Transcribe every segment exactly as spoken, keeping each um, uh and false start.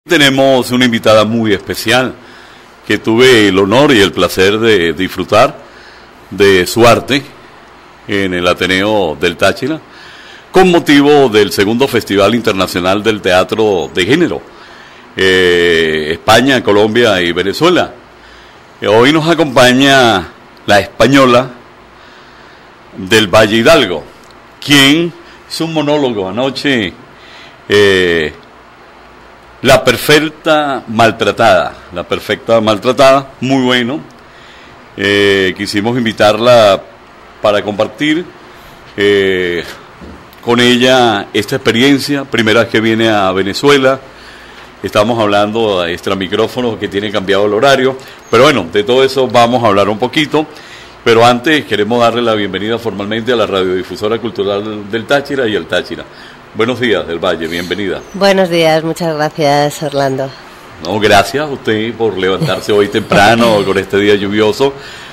Tenemos una invitada muy especial que tuve el honor y el placer de disfrutar de su arte en el Ateneo del Táchira con motivo del segundo Festival Internacional del Teatro de Género, eh, España, Colombia y Venezuela. Hoy nos acompaña la española del Valle Hidalgo, quien hizo un monólogo anoche, eh, La perfecta maltratada, la perfecta maltratada, muy bueno. Eh, quisimos invitarla para compartir eh, con ella esta experiencia, primera vez que viene a Venezuela. Estamos hablando a extra micrófonos que tiene cambiado el horario, pero bueno, de todo eso vamos a hablar un poquito. Pero antes queremos darle la bienvenida formalmente a la Radiodifusora Cultural del Táchira y el Táchira. Buenos días, del Valle, bienvenida. Buenos días, muchas gracias, Orlando. No, gracias a usted por levantarse hoy temprano con este día lluvioso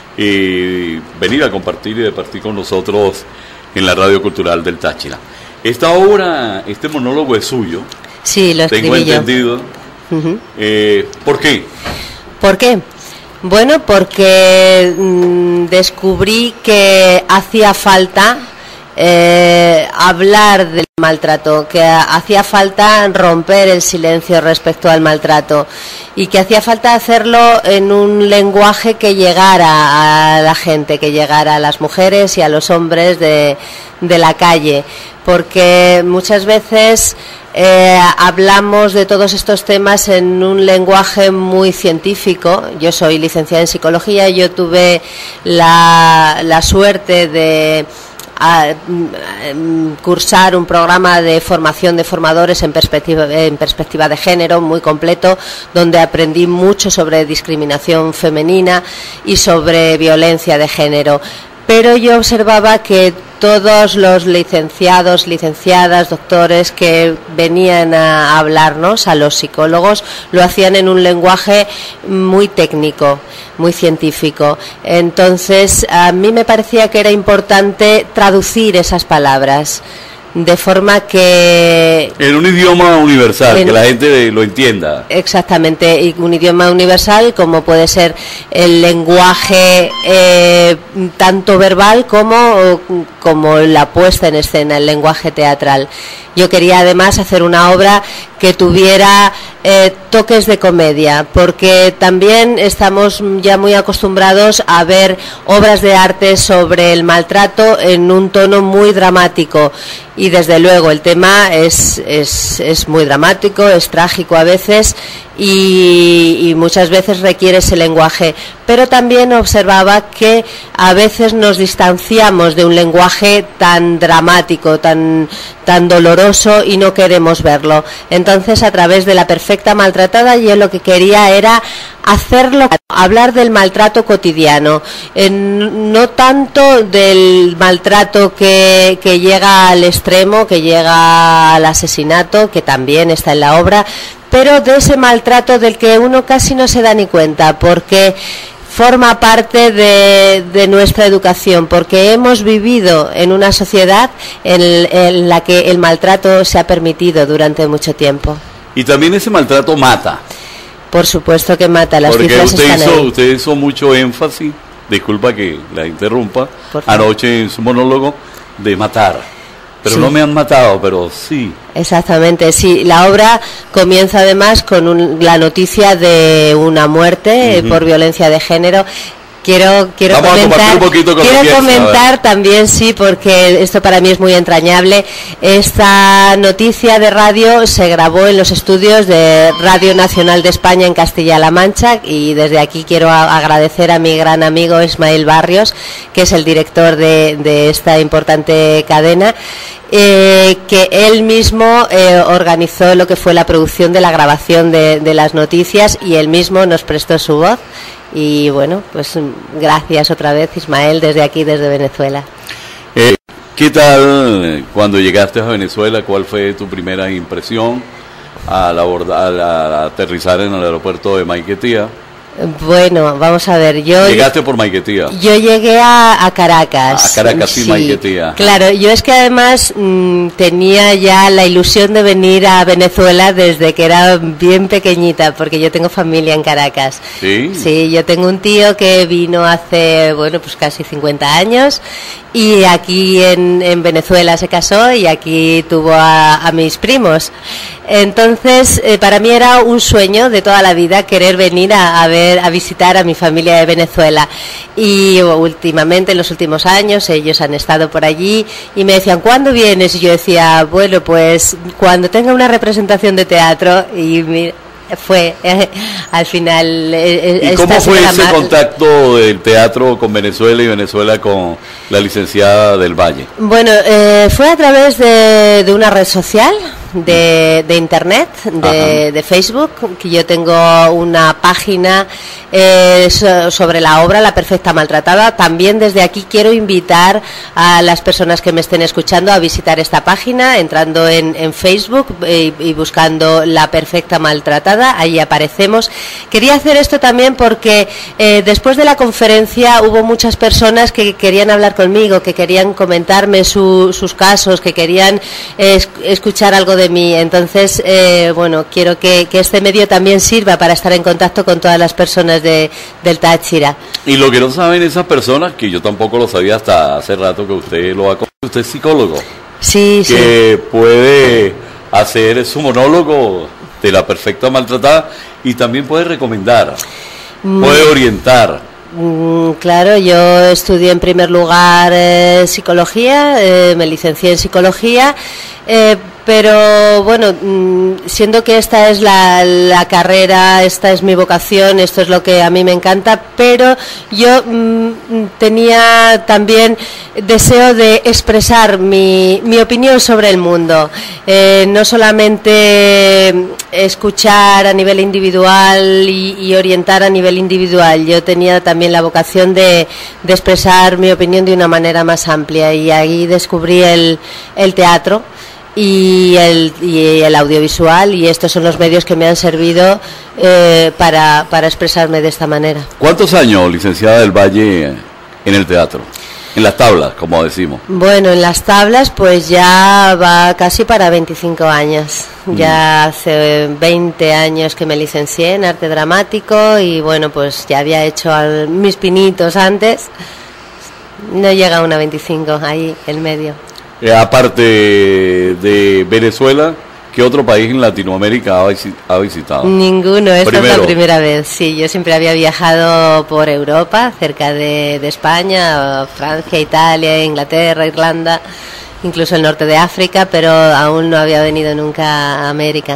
y venir a compartir y departir con nosotros en la Radio Cultural del Táchira. Esta obra, este monólogo es suyo. Sí, lo escribí yo. Tengo entendido. Uh-huh. eh, ¿Por qué? ¿Por qué? Bueno, porque mmm, descubrí que hacía falta Eh, hablar del maltrato, que hacía falta romper el silencio respecto al maltrato y que hacía falta hacerlo en un lenguaje que llegara a la gente, que llegara a las mujeres y a los hombres de, de la calle, porque muchas veces eh, hablamos de todos estos temas en un lenguaje muy científico. Yo soy licenciada en psicología y yo tuve la, la suerte de a cursar un programa de formación de formadores en perspectiva, en perspectiva de género muy completo, donde aprendí mucho sobre discriminación femenina y sobre violencia de género. Pero yo observaba que todos los licenciados, licenciadas, doctores que venían a hablarnos, a los psicólogos, lo hacían en un lenguaje muy técnico, muy científico. Entonces, a mí me parecía que era importante traducir esas palabras de forma que... En un idioma universal, en, que la gente lo entienda. Exactamente, y un idioma universal como puede ser el lenguaje eh, tanto verbal como, como la puesta en escena, el lenguaje teatral. Yo quería además hacer una obra que tuviera eh, toques de comedia, porque también estamos ya muy acostumbrados a ver obras de arte sobre el maltrato en un tono muy dramático, y desde luego el tema es, es, es muy dramático, es trágico a veces, y, y muchas veces requiere ese lenguaje, pero también observaba que a veces nos distanciamos de un lenguaje tan dramático, tan, tan doloroso, y no queremos verlo. Entonces, a través de La perfecta maltratada, yo lo que quería era hacerlo, hablar del maltrato cotidiano, eh, no tanto del maltrato que, que llega al extremo, que llega al asesinato, que también está en la obra, pero de ese maltrato del que uno casi no se da ni cuenta, porque forma parte de, de nuestra educación, porque hemos vivido en una sociedad en, en la que el maltrato se ha permitido durante mucho tiempo. Y también ese maltrato mata. Por supuesto que mata, las porque cifras usted están hizo, ahí. usted hizo mucho énfasis, disculpa que la interrumpa, anoche en su monólogo, de matar. Pero sí. No me han matado, pero sí. Exactamente, sí. La obra comienza además con un, la noticia de una muerte uh-huh. por violencia de género. Quiero quiero Vamos comentar, un poquito con quiero comentar también, sí, porque esto para mí es muy entrañable. Esta noticia de radio se grabó en los estudios de Radio Nacional de España en Castilla-La Mancha, y desde aquí quiero a, agradecer a mi gran amigo Ismael Barrios, que es el director de, de esta importante cadena. Eh, que él mismo eh, organizó lo que fue la producción de la grabación de, de las noticias, y él mismo nos prestó su voz. Y bueno, pues gracias otra vez, Ismael, desde aquí, desde Venezuela. Eh, ¿Qué tal cuando llegaste a Venezuela? ¿Cuál fue tu primera impresión al, abordar, al, al aterrizar en el aeropuerto de Maiquetía? Bueno, vamos a ver, yo... Llegaste por Maiquetía. Yo llegué a, a Caracas. A Caracas, sí, Maiquetía. Claro, yo es que además mmm, tenía ya la ilusión de venir a Venezuela desde que era bien pequeñita, porque yo tengo familia en Caracas. ¿Sí? Sí, yo tengo un tío que vino hace, bueno, pues casi cincuenta años, y aquí en, en Venezuela se casó y aquí tuvo a, a mis primos. Entonces, eh, para mí era un sueño de toda la vida querer venir a, a ver, a visitar a mi familia de Venezuela. Y últimamente, en los últimos años, ellos han estado por allí y me decían, ¿cuándo vienes? Y yo decía, bueno, pues cuando tenga una representación de teatro. Y mira, fue eh, al final. Eh, ¿Y cómo fue ese contacto del teatro con Venezuela y Venezuela con la licenciada del Valle? Bueno, eh, fue a través de, de una red social. De, de internet, de, de Facebook, que yo tengo una página eh, so, sobre la obra La Perfecta Maltratada. También desde aquí quiero invitar a las personas que me estén escuchando a visitar esta página, entrando en, en Facebook eh, y buscando La Perfecta Maltratada, ahí aparecemos. Quería hacer esto también porque eh, después de la conferencia hubo muchas personas que querían hablar conmigo, que querían comentarme su, sus casos, que querían eh, escuchar algo de de mí. Entonces, eh, bueno, quiero que, que este medio también sirva para estar en contacto con todas las personas de, del Táchira. Y lo que no saben esas personas, que yo tampoco lo sabía hasta hace rato que usted lo ha contado, usted es psicólogo. Sí, que sí. Puede hacer su monólogo de La Perfecta Maltratada y también puede recomendar, mm. puede orientar. Mm, claro, yo estudié en primer lugar eh, psicología, eh, me licencié en psicología, eh, pero bueno, siendo que esta es la, la carrera, esta es mi vocación, esto es lo que a mí me encanta, pero yo mmm, tenía también deseo de expresar mi, mi opinión sobre el mundo, eh, no solamente escuchar a nivel individual y, y orientar a nivel individual. Yo tenía también la vocación de, de expresar mi opinión de una manera más amplia, y ahí descubrí el, el teatro y el, y el audiovisual, y estos son los medios que me han servido eh, para, para expresarme de esta manera. ¿Cuántos años, licenciada del Valle, en el teatro? En las tablas, como decimos. Bueno, en las tablas pues ya va casi para veinticinco años. Mm. Ya hace veinte años que me licencié en arte dramático, y bueno, pues ya había hecho al, mis pinitos antes. No llega a una veinticinco ahí, en medio. Eh, aparte de Venezuela, ¿qué otro país en Latinoamérica ha, visi ha visitado? Ninguno, esta Primero. es la primera vez. Sí, yo siempre había viajado por Europa, cerca de, de España, Francia, Italia, Inglaterra, Irlanda, incluso el norte de África, pero aún no había venido nunca a América.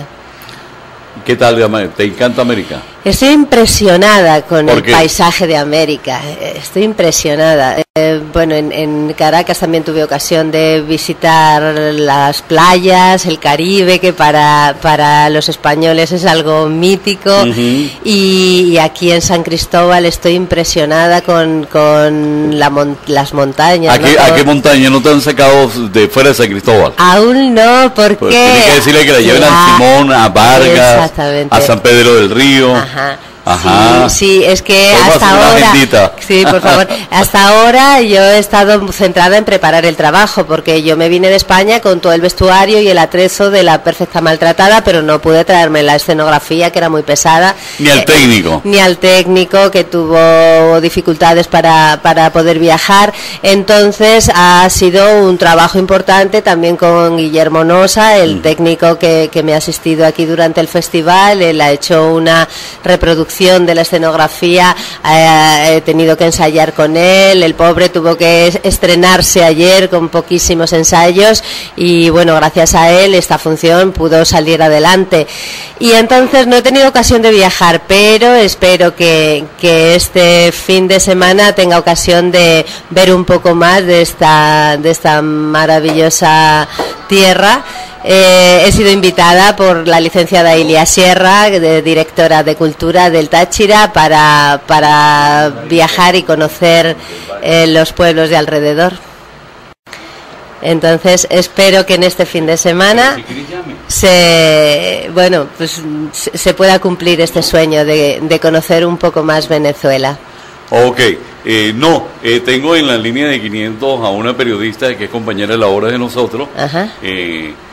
¿Qué tal? ¿Te encanta América? Estoy impresionada con el paisaje de América, estoy impresionada. Eh, bueno, en, en Caracas también tuve ocasión de visitar las playas, el Caribe, que para, para los españoles es algo mítico, uh-huh. y, y aquí en San Cristóbal estoy impresionada con, con la mon las montañas. ¿A qué, ¿no? ¿A qué montaña no te han sacado de fuera de San Cristóbal? Aún no, porque... Pues tienes que decirle que la lleven a Simón, a Vargas, a San Pedro del Río. Ajá. Ajá. Sí, sí, es que hasta ahora, sí, por favor, hasta ahora yo he estado centrada en preparar el trabajo, porque yo me vine de España con todo el vestuario y el atrezo de La Perfecta Maltratada, pero no pude traerme la escenografía, que era muy pesada. Ni al técnico. Eh, ni al técnico, que tuvo dificultades para, para poder viajar. Entonces ha sido un trabajo importante también con Guillermo Nosa, el mm. técnico que, que me ha asistido aquí durante el festival. Él ha hecho una reproducción de la escenografía, eh, he tenido que ensayar con él, el pobre tuvo que estrenarse ayer con poquísimos ensayos, y bueno, gracias a él esta función pudo salir adelante. Y entonces no he tenido ocasión de viajar, pero espero que, que este fin de semana tenga ocasión de ver un poco más de esta, de esta maravillosa tierra. Eh, he sido invitada por la licenciada Ilia Sierra, de, directora de Cultura del Táchira, para, para viajar y conocer eh, los pueblos de alrededor. Entonces espero que en este fin de semana... se, bueno, pues se pueda cumplir este sueño de, de conocer un poco más Venezuela. Ok, eh, no, eh, tengo en la línea de quinientos a una periodista que es compañera de labores de nosotros, Ajá. eh,